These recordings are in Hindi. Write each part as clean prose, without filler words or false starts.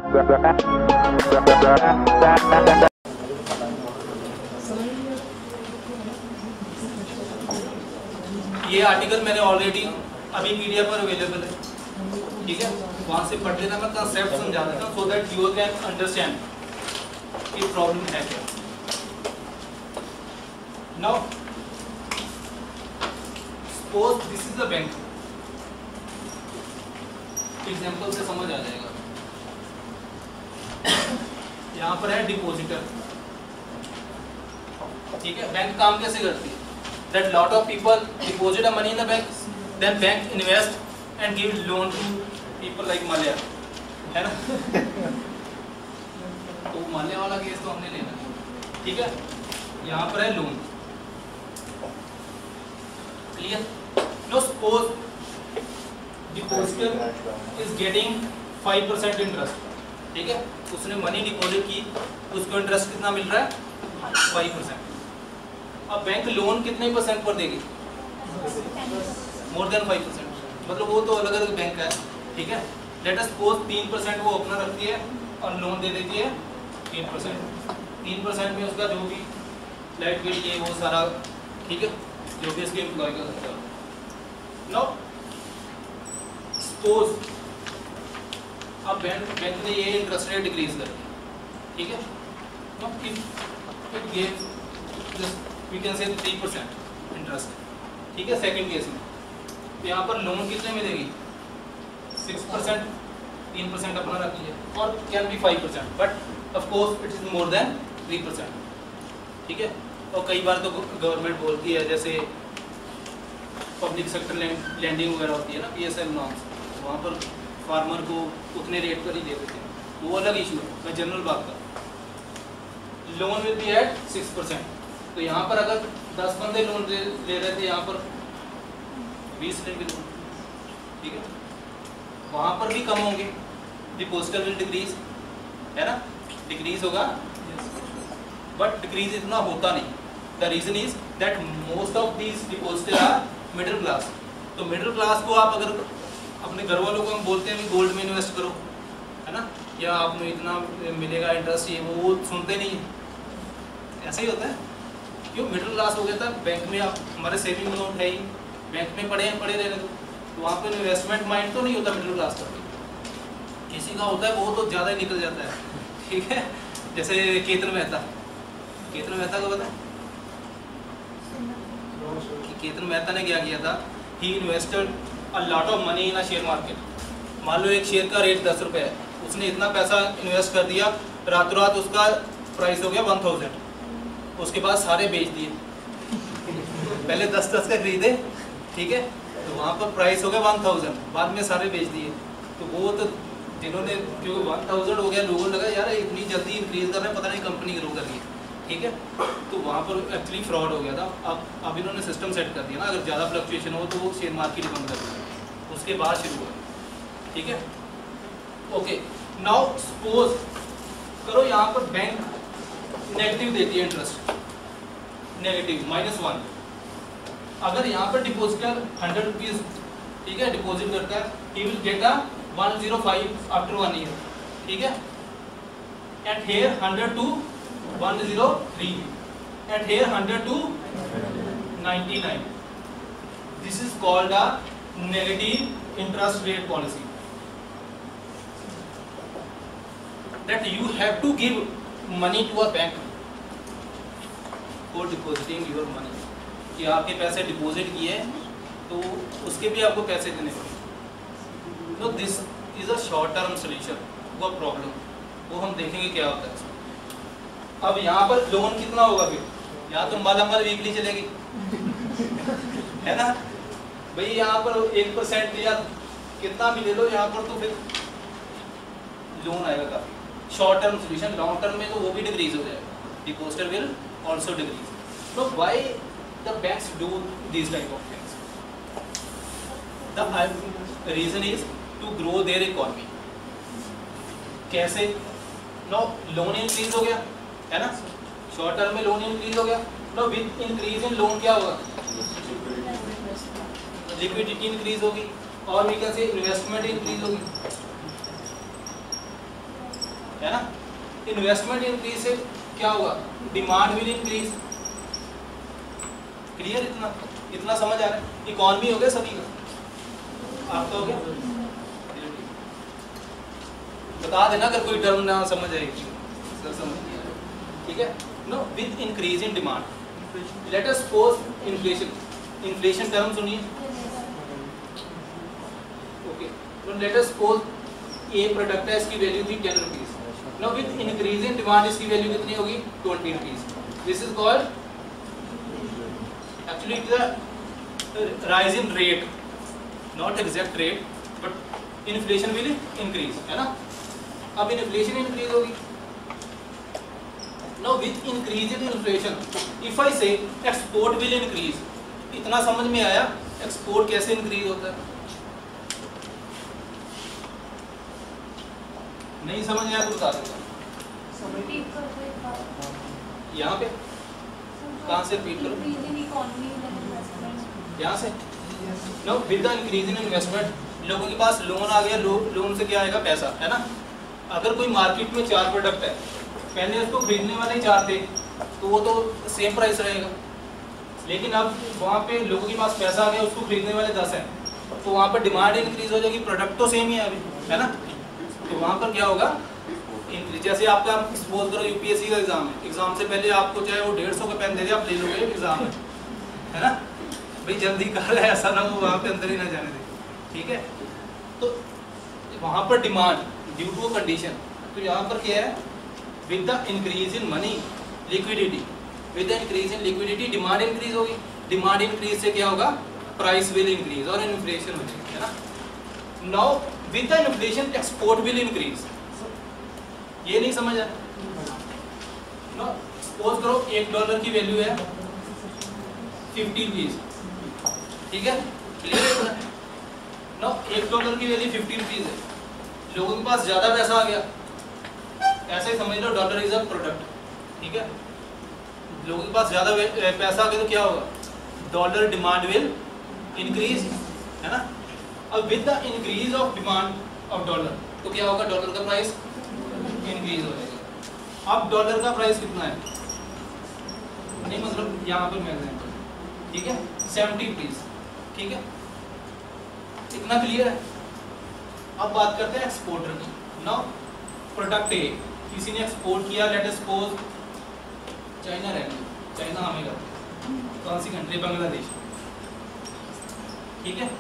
ये आर्टिकल मैंने ऑलरेडी अभी पीडीएफ पर अवेलेबल है, ठीक है, वहां से पढ़ लेना। मैं कंसेप्ट समझा देता हूँ so that you can understand कि प्रॉब्लम है क्या। Now suppose this is the bank, example से समझ आ जाएगा। यहाँ पर है डिपॉजिटर, ठीक है। बैंक काम कैसे करती है? That lot of people deposit a money in the bank, then bank invest and give loan to people like Malya, है ना? तो माल्या वाला केस तो हमने लेना है, ठीक है। यहाँ पर है loan, clear? Now suppose depositor is getting 5% interest, ठीक है। उसने मनी डिपॉजिट की, उसको इंटरेस्ट कितना मिल रहा है? 5%। अब बैंक लोन कितने परसेंट पर देगी? मोर देन 5%, मतलब वो तो अलग अलग बैंक है, ठीक है। लेट अस सपोज 3% वो अपना रखती है और लोन दे देती है 3%। 3% में उसका जो भी लाइट बिल ये वो सारा, ठीक है, जो भी इसके एम्प्लॉय का खर्चा। नाउ सपोज अब बैंक ने ये इंटरेस्ट रेट डिक्रीज कर दिया, ठीक है। Now if it gives we can say 3% interest, ठीक है, सेकंड केस में। तो यहाँ पर लोन कितने में देगी? 6%, 3% अपना रख लिया, और can be 5%, but of course it is more than 3%, ठीक है। और कई बार तो गवर्नमेंट बोलती है, जैसे पब्लिक सेक्टर लैंडिंग वगैरह होती है ना, PSL नॉर्म्स, वहाँ पर फार्मर को उतने रेट पर ही दे देते हैं, वो अलग इशू है। मैं जनरल बात कर, लोन विल बी एट 6%। तो यहाँ पर अगर 10 बंदे लोन ले रहे थे, यहाँ पर 20 लेंगे लोन, ठीक है। वहाँ पर भी कम होंगे, डिपॉजिटर विल डिक्रीज, है ना, डिक्रीज होगा, बट डिक्रीज इतना होता नहीं। The reason is that most of these depositor are middle class. तो मिडिल क्लास को आप अगर अपने घर वालों को हम बोलते हैं कि गोल्ड में इन्वेस्ट करो, है ना, या आपको इतना मिलेगा इंटरेस्ट, ये वो सुनते नहीं है, ऐसा ही होता है। क्यों? मिडिल क्लास हो गया था, बैंक में आप हमारे सेविंग अकाउंट है ही, बैंक में पड़े रहने दो, तो वहाँ पे इन्वेस्टमेंट माइंड तो नहीं होता मिडिल क्लास का। किसी का होता है, वो तो ज़्यादा ही निकल जाता है, ठीक है। जैसे केतन मेहता को पता है कि केतन मेहता ने क्या किया था? He invested a lot of money in a share market. मान लो एक शेयर का रेट 10 रुपये है, उसने इतना पैसा इन्वेस्ट कर दिया, रातों रात उसका प्राइस हो गया 1000, उसके बाद सारे बेच दिए। पहले 10-10 का खरीदे, ठीक है, तो वहाँ पर प्राइस हो गया 1000, बाद में सारे बेच दिए। तो वो तो जिन्होंने, क्योंकि 1000 हो गया, लोगों ने लगा यार इतनी जल्दी इंक्रीज कर रहे हैं, पता नहीं कंपनी ग्रो कर रही है, ठीक है। तो वहाँ पर एक्चुअली फ्रॉड हो गया था। अब इन्होंने सिस्टम सेट कर दिया ना, अगर ज़्यादा फ्लक्चुएशन हो तो वो शेयर मार्केट ही बंद कर दिया, उसके बाद शुरू हुआ, ठीक है। ओके, नाउ सपोज करो यहाँ पर बैंक नेगेटिव देती है इंटरेस्ट, नेगेटिव -1। अगर यहाँ पर डिपॉजिटर 100 रुपीज, ठीक है, डिपॉजिट करता है, he will get a 105 after 1 year, ठीक है। And here 100 to 103, and here 100 to 99. This is called a negative interest rate policy, that you have to give money to a bank for depositing your money, कि आपके पैसे डिपॉजिट किए तो उसके भी आपको पैसे देने पड़ेंगे। तो this is a short term solution वो प्रॉब्लम, वो हम देखेंगे क्या होता है। अब यहाँ पर लोन कितना होगा? फिर यहाँ तो मालामाल वीकली चलेगी, है ना भाई। यहाँ पर 1% या कितना भी ले लो, यहाँ पर तो फिर लोन आएगा काफी। Short term solution, long term में तो वो भी डिक्रीज हो जाएगा, डिपॉजिटर विल ऑल्सो डिक्रीज। तो why the banks do this type of things? The reason is to grow their economy. कैसे? नो, लोन इंक्रीज हो गया, है ना, शॉर्ट टर्म में लोन इंक्रीज हो गया। No, with increase in loan क्या होगा? लिक्विडिटी इंक्रीज होगी, और भी कैसे इन्वेस्टमेंट इंक्रीज होगी। है ना। इन्वेस्टमेंट इंक्रीज से क्या होगा, डिमांड विल इंक्रीज। क्लियर, इतना समझ आ रहा है। इकोनॉमी हो गया सभी का, आपका हो गया। बता देना अगर कोई टर्म ना समझ आएगी, ठीक है। No, with increase in demand. Let us suppose inflation, inflation term सुनिए, okay. Let us suppose a product है, इसकी वैल्यू थी 10 rupees. Now with increase in demand इसकी वैल्यू कितनी होगी, 20 rupees. This is called actually it's a rise in rate, not exact rate, but inflation will increase, है ना। अब इन्फ्लेशन इंक्रीज होगी। Now with increase in inflation if I say export will increase, इतना समझ में आया एक्सपोर्ट कैसे इंक्रीज होता है। नहीं समझ में आया तो बता देता यहाँ पे, कहाँ से रिपीट करो, यहाँ से। No, with the increase in investment लोगों के पास लोन आ गया, लोन से क्या आएगा, पैसा, है ना। अगर कोई मार्केट में 4 प्रोडक्ट है, पहले उसको खरीदने वाले ही 4 थे तो वो तो सेम प्राइस रहेगा, लेकिन अब वहाँ पे लोगों के पास पैसा आ गया, उसको खरीदने वाले 10 हैं, तो वहाँ पर डिमांड इंक्रीज हो जाएगी, प्रोडक्ट तो सेम ही है अभी, है ना। तो वहाँ पर क्या होगा, इंक्रीज। जैसे आपका सपोज करो यूपीएससी का एग्जाम है, एग्जाम से पहले आपको चाहे वो 150 का पेन दे दे, आप ले लोगे, एग्जाम है ना भाई, जल्दी कर रहे, ऐसा ना हो वहाँ पे अंदर ही ना जाने दे, ठीक है। तो वहाँ पर डिमांड ड्यू टू कंडीशन, तो यहाँ पर क्या है, with the increase in money liquidity, with the increase in liquidity demand increase होगी, डिमांड इंक्रीज से क्या होगा, प्राइस विल इंक्रीज और इन्फ्लेशन हो जाएगी, है ना। Now with the inflation export will increase, ये नहीं समझ आया। नो, सपोज करो $1 की वैल्यू है 50 रुपीज, ठीक है, क्लियर है। नो, $1 की वैल्यू 50 रुपीज है, लोगों के पास ज्यादा पैसा आ गया, ऐसे ही समझ लो डॉलर इज अ प्रोडक्ट, ठीक है। लोगों के पास ज्यादा पैसा आ गया तो क्या होगा, डॉलर डिमांड विल इंक्रीज, है ना। अब with the increase of demand of dollar तो क्या होगा, डॉलर का प्राइस इंक्रीज हो जाएगा। अब डॉलर का प्राइस कितना है, नहीं मतलब यहाँ पर मैं एग्जांपल, ठीक है, 70 रुपीज, ठीक है, इतना क्लियर है। अब बात करते हैं एक्सपोर्टर की। नाउ प्रोडक्ट ए किसी ने एक्सपोर्ट किया, लेट अस सपोज चाइना रहने, चाइना हमें करते, कौन सी कंट्री, बांग्लादेश, ठीक है।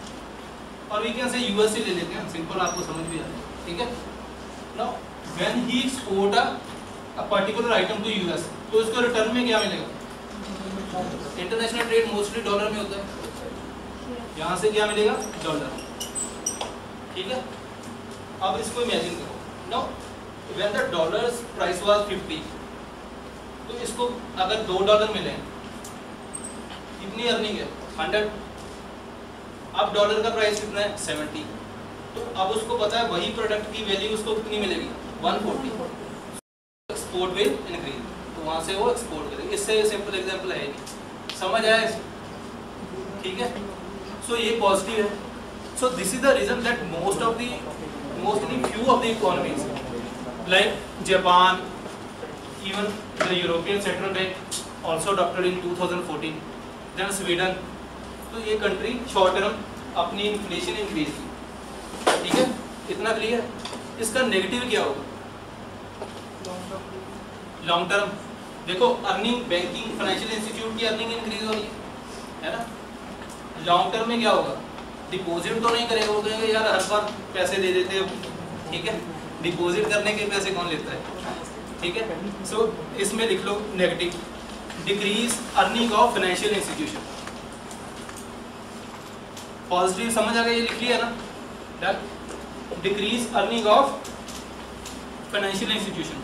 और वी कैन से यूएस से ले लेते हैं, सिंपल, आपको समझ भी आता है, ठीक है। Now when he export a particular item to US, तो उसको रिटर्न में क्या मिलेगा, इंटरनेशनल ट्रेड मोस्टली डॉलर में होता है, यहाँ से क्या मिलेगा, डॉलर, ठीक है। अब इसको इमेजिन करो, now when the dollars price was 50, तो इसको अगर $2 मिले, कितनी अर्निंग है, 100। अब डॉलर का प्राइस कितना है, 70, तो अब उसको पता है वही प्रोडक्ट की वैल्यू उसको कितनी मिलेगी, 140। एक्सपोर्ट विल इंक्रीज, तो वहाँ से वो एक्सपोर्ट करेगी। इससे सिंपल एग्जांपल है, समझ आया, ठीक है। सो ये पॉजिटिव है। So this is the reason that mostly few of the economies like Japan, even the European Central Bank also adopted in 2014, then Sweden, तो ये कंट्री शॉर्ट टर्म अपनी इन्फ्लेशन इंक्रीज की, ठीक है, इतना क्लियर। इसका नेगेटिव क्या होगा, लॉन्ग टर्म, देखो अर्निंग, बैंकिंग फाइनेंशियल इंस्टीट्यूट की अर्निंग इंक्रीज हो रही है ना। लॉन्ग टर्म में क्या होगा, डिपॉजिट तो नहीं करेगा, वो कहेगा यार हर बार पैसे दे देते हैं, ठीक है, डिपॉजिट करने के पैसे कौन लेता है, ठीक है। सो इसमें लिख लो negative, decrease earning of financial institution. Positive समझ आ गया, ये लिख लिया ना, decrease earning of financial institution,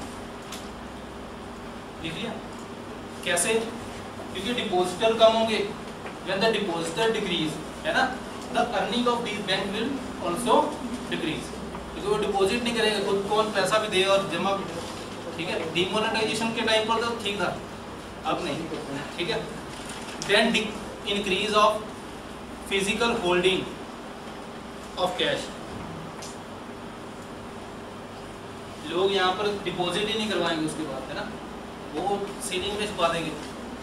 लिख लिया। कैसे, क्योंकि डिपॉजिटर कम होंगे, व्हेन द डिपॉजिटर डिक्रीज, है ना, the earning of this bank will also decrease, क्योंकि वो डिपॉजिट नहीं करेगा, खुद कौन पैसा भी दे और जमा भी, ठीक है। डिमोनेटाइजेशन के टाइम पर तो ठीक था, अब नहीं, ठीक है। Then increase of physical holding of cash, लोग यहाँ पर डिपॉजिट ही नहीं करवाएंगे उसके बाद, है ना, वो सीलिंग में छुपा देंगे।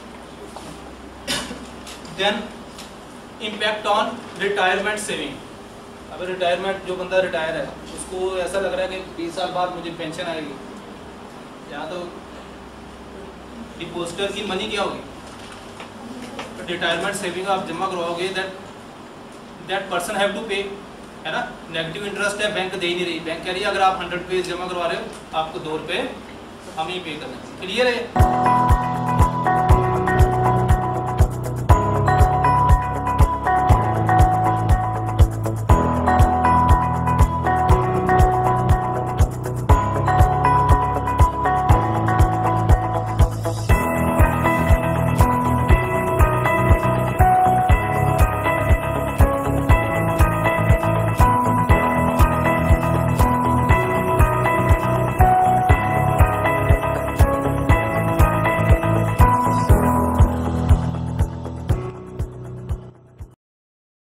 Then impact on retirement saving. अब रिटायरमेंट, जो बंदा रिटायर है उसको ऐसा लग रहा है कि 20 साल बाद मुझे पेंशन आएगी, यहाँ तो डिपॉजिटर की मनी क्या होगी, रिटायरमेंट सेविंग आप जमा करवाओगे, that person have to pay, है ना, नेगेटिव इंटरेस्ट है, बैंक दे ही नहीं रही, बैंक कह रही है अगर आप 100 रुपये जमा करवा रहे हो आपको 2 रुपये हम ही पे करना है। क्लियर है?